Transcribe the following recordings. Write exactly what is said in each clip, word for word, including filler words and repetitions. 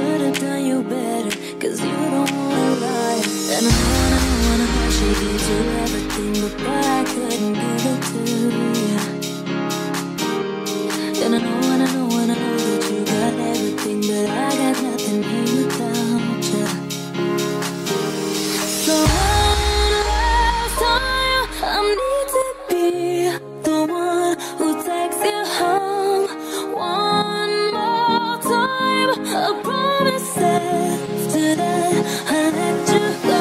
should've done you better, cause you don't wanna lie. And I wanna, wanna how she gives you everything, but boy, I couldn't give it to you. And I know, and I know, and I know that you got everything, but I got nothing here without you. So one last time, I need to be the one who takes you home. One more time, I promise after that I'll let you go.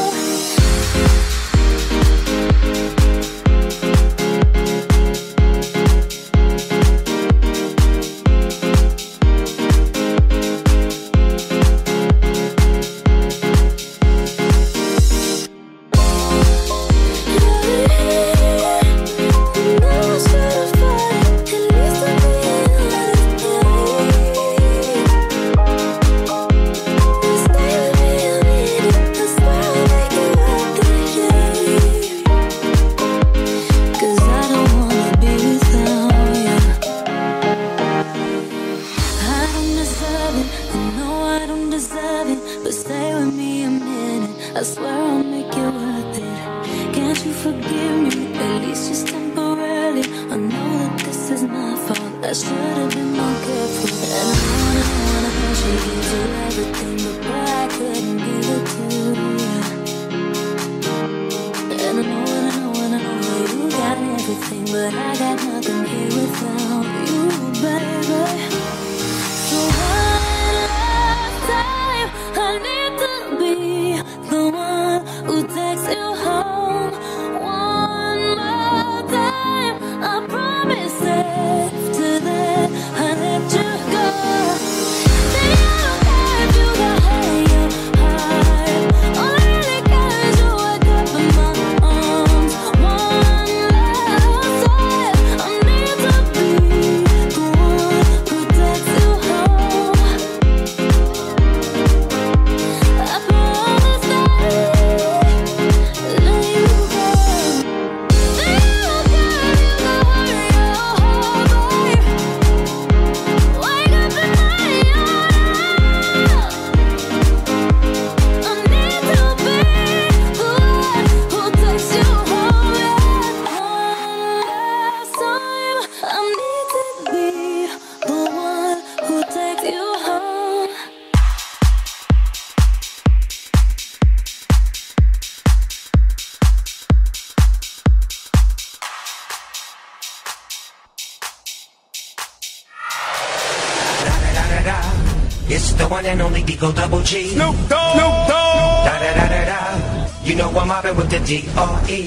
It's the one and only Digo Double G. Snoop Dogg. Snoop Dogg. Da da da da da. You know I'm mobbing with the D R E.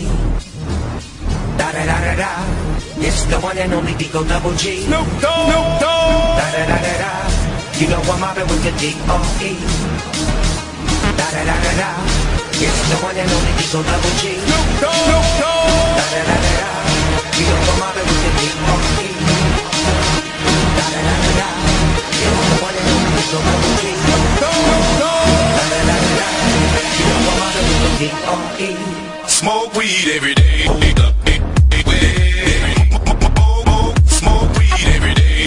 Da da da da da. It's the one and only Digo Double G. Snoop Dogg. Snoop Dogg. Da da da da da. You know I'm mobbing with the D R E. Da da da da da. It's the one and only Digo Double G. Snoop Dogg. Snoop Dogg. Da da da da da. You know I'm mobbing with the D R E. Da da da da da. It's the one and only Digo Double G. Snoop Dogg. Snoop Dogg. Da da da da da. You know I'm mobbing with the D R E. Smoke weed every day. Smoke weed every day.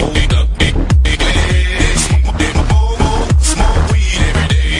Smoke weed every day.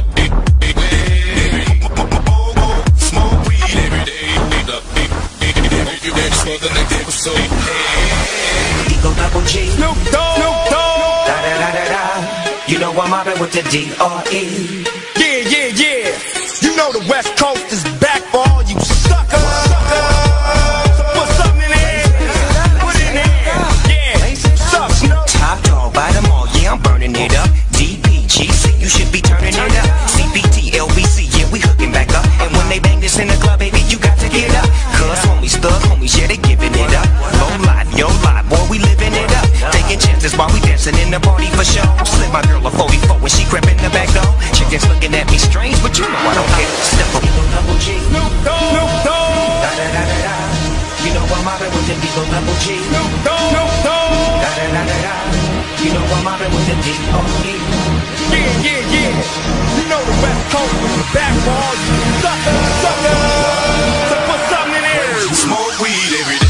Smoke weed every day. You ready for the next episode? Digo Double G. Snoop Dogg. Snoop Dogg. Da da da da da. You know I'm mobbing with the D R E. Yeah, yeah, yeah. You know the West Coast is back for all you suckers. So put something in there. Put it in there. Yeah. Suck, Snoop. Top dog by them all, yeah, I'm burning it up. D P G C, you should be turning it up. C B T, L B C, yeah, we hooking back up. And when they bang this in the club, baby, you got to get up. Cause homies, thug homies, yeah, they giving it up. Low life, yo life, boy, we living it up. Taking chances while we dancing in the party for show. Slip my girl a forty-four when she crept in the back door. Chickens looking at me strange, but you know I don't care. Step up, Digo Double G. Snoop Dogg. Snoop Dogg. Da da da da da. You know I'm mobbing with the Digo Double G. Snoop Dogg. Snoop Dogg. Da da da da da. You know I'm mobbing with the D R E. Yeah, yeah, yeah. You know the West Coast is back for all you suckers. Suckers. So put something in there. Smoke weed every day.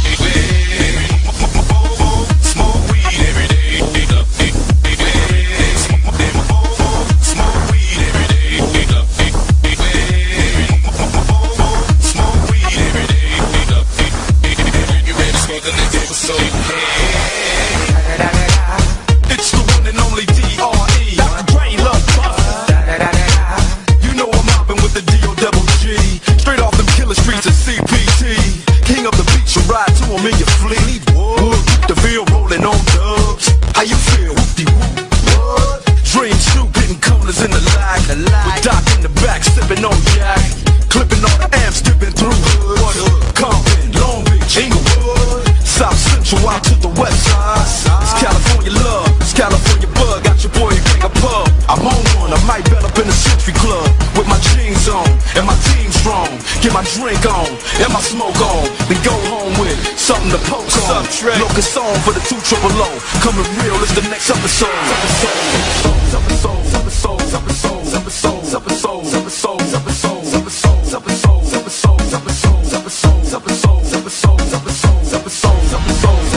Smoke weed every day. than the episode. It's the one and only D R E. Doctor Dre, love Buster. You know I'm mobbing with the D O double G. Straight off them killer streets of C P T. King of the beach, you ride to him in your fleet. Wood, the feel rolling on dubs. How you feel? Whoop-de-whoop. What? Dream Snoop hitting corners in the lag. With Doc in the back, sipping on Jack. Clipping on the amps, dipping through hood. Compton, Long Beach, Inglewood. South Central out to the west side. It's California love, it's California bug. Got your boy bring a pub. I'm on one, I might bet up in the Century Club. With my jeans on, and my team strong. Get my drink on, and my smoke on. Then go home with something to poke on. Locust song for the two triple O. Coming real is the next episode. Episode, episode, episode, episode, episode, episode, episode, episode, episode, episode, episode, episode, episode, episode, episode, episode, episode, episode, episode.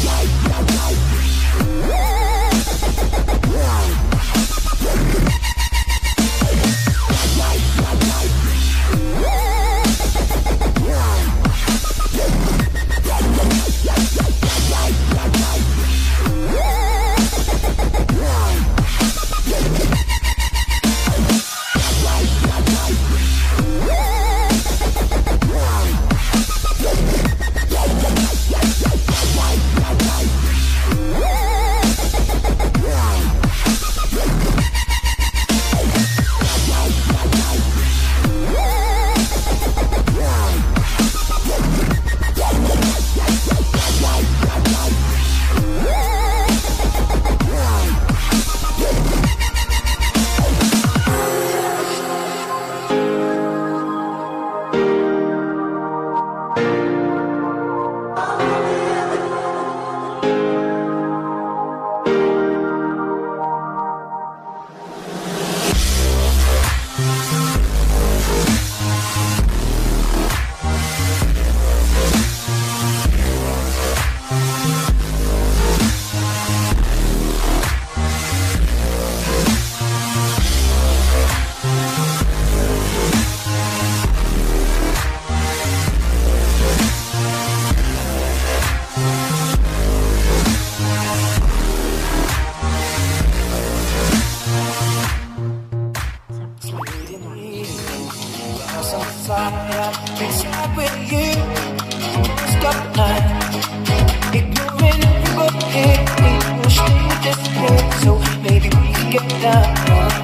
Inside with you, stop night. Ignoring everybody, we'll stay this way, so maybe we can get down.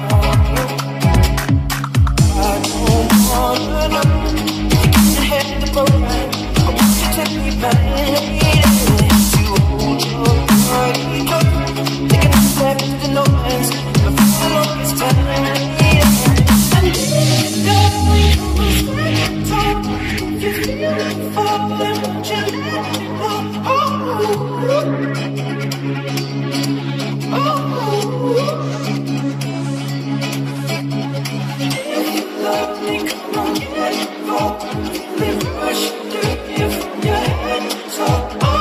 I don't wanna know if you get ahead of the program. I want you to take me back to hold your body close, taking a step to the noise, but for the longest time. And this going you feel it falling, won't you let it go? Oh, oh. If you love me, come on, get it go. Let me rush through you from your head to toe. Oh,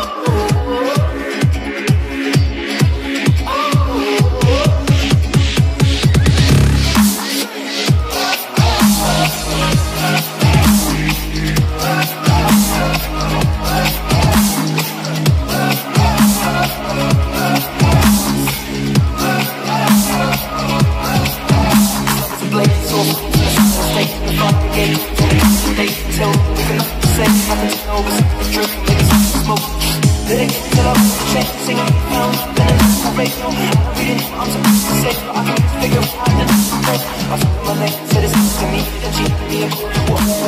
I